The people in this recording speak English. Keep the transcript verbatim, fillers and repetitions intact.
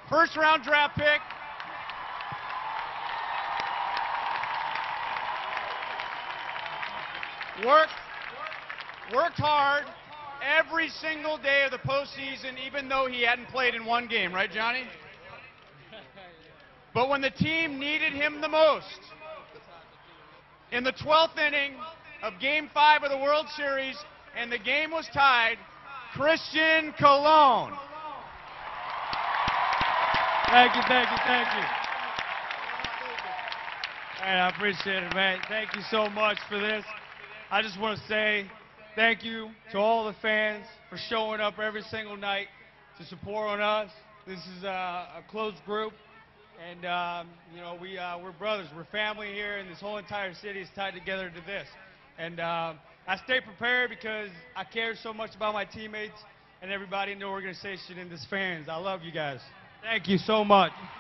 First round draft pick. Worked, worked hard every single day of the postseason, even though he hadn't played in one game, right, Johnny? But when the team needed him the most, in the twelfth inning of Game five of the World Series, and the game was tied, Christian Colon. Thank you, thank you, thank you. Man, I appreciate it, man. Thank you so much for this. I just want to say thank you to all the fans for showing up every single night to support on us. This is uh, a close group, and um, you know we uh, we're brothers, we're family here, and this whole entire city is tied together to this. And uh, I stay prepared because I care so much about my teammates and everybody in the organization and this fans. I love you guys. Thank you so much.